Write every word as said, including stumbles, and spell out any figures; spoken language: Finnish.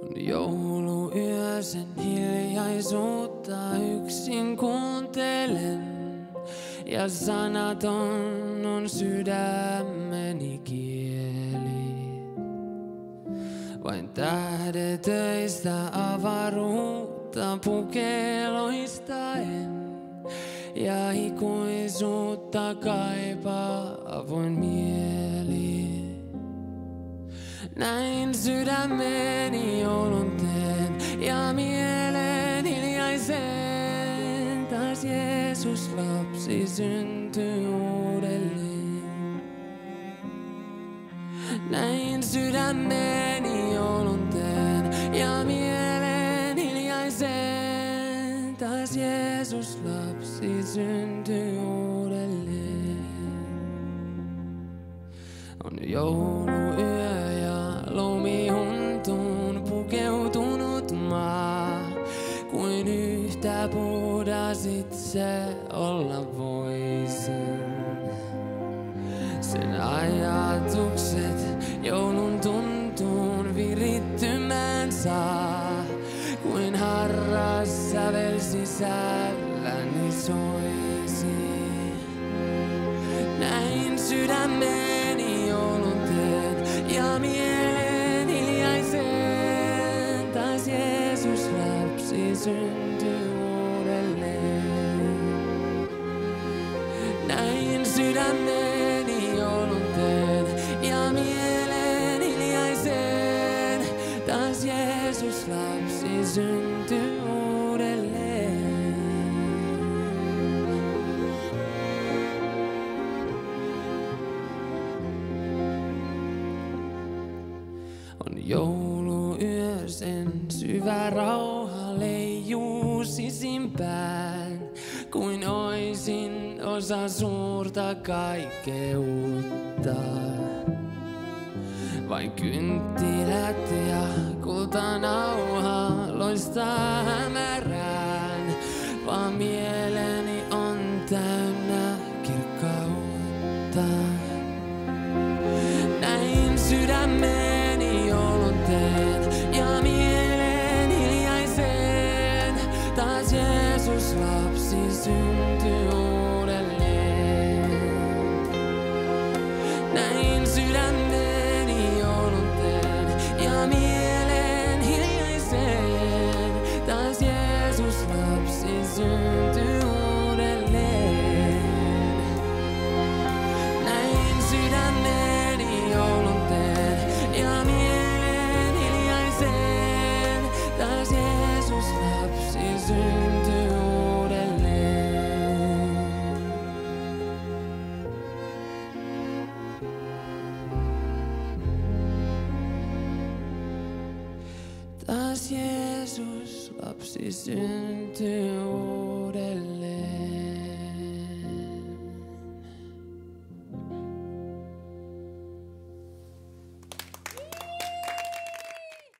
Jouluyö sen hiljaisuutta yksin kuuntelen. Ja sanaton on sydämeni kieli. Vain tähdetöistä avaruutta pukeloistaen. Ja ikuisuutta kaipaa avoin mieli. Näin sydämeni joulun teen ja mielen hiljaisen. Taas Jeesus lapsi syntyy uudelleen. Näin sydämeni joulun teen ja mielen hiljaisen. Taas Jeesus lapsi syntyy uudelleen. On jouluyö ja lumihuntuun pukeutunut maa. Kuin yhtä puhdas itse olla voisin. Sen ajatukset joulun tuntuun virittymään saa. Kuin harras sävel sisälläni soisi. Näin sydämeni joulun teen ja mielen hiljaisen. Taas Jeesus lapsi syntyy uudelleen. Näin sydämeni joulun teen ja mielen hiljaisen. Taas Jeesus lapsi syntyy uudelleen. On jouluyö, sen syvä rauha leijuu sisimpään. Kuin oisin osa suurta kaikkeutta. Vain kynttilät ja kultanauha loistaa hämärään. Vaan mieleni on täynnä kirkkautta. Näin sydämeni joulun teen ja mielen hiljaisen. Taas Jeesus lapsi syntyy uudelleen. Näin sydämeni joulun teen ja mielen hiljaisen. Taas Jeesus lapsi syntyy uudelleen. Näin sydämeni joulun teen ja mielen hiljaisen. Taas Jeesus lapsi syntyy uudelleen. Taas Jeesus lapsi syntyy uudelleen.